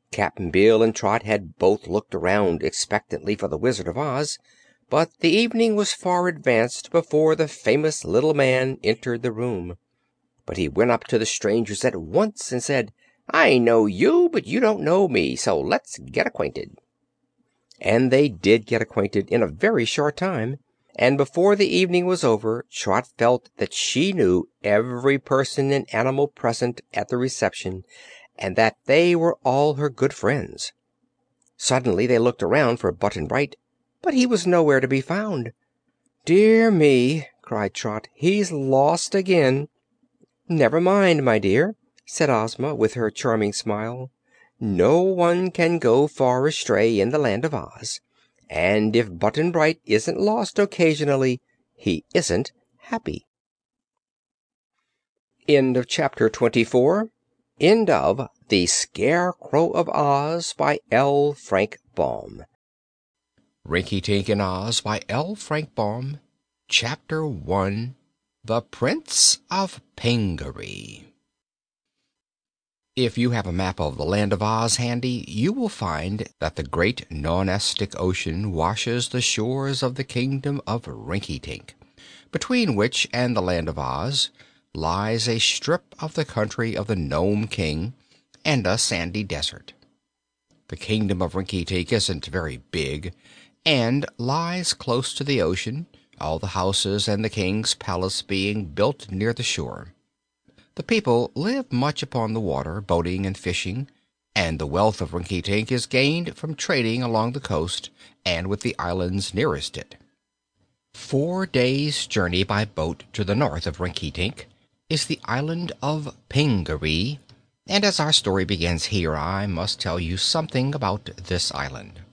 Cap'n Bill and Trot had both looked around expectantly for the Wizard of Oz, but the evening was far advanced before the famous little man entered the room. But he went up to the strangers at once and said: "I know you, but you don't know me, so let's get acquainted." And they did get acquainted in a very short time, and before the evening was over Trot felt that she knew every person and animal present at the reception and that they were all her good friends. Suddenly they looked around for Button Bright, but he was nowhere to be found. "Dear me!" cried Trot; "he's lost again." "Never mind, my dear," said Ozma, with her charming smile. "No one can go far astray in the Land of Oz, and if Button Bright isn't lost occasionally, he isn't happy." End of Chapter 24. End of The Scarecrow of Oz by L. Frank Baum. Rinky-Tink in Oz by L. Frank Baum. Chapter 1. The Prince of Pingaree. If you have a map of the Land of Oz handy, you will find that the great Nonestic Ocean washes the shores of the Kingdom of Rinky-Tink, between which and the Land of Oz lies a strip of the country of the Nome King and a sandy desert. The Kingdom of Rinky-Tink isn't very big and lies close to the ocean, all the houses and the King's palace being built near the shore. The people live much upon the water, boating and fishing, and the wealth of Rinky-Tink is gained from trading along the coast and with the islands nearest it. 4 days' journey by boat to the north of Rinky-Tink is the island of Pingaree, and as our story begins here, I must tell you something about this island.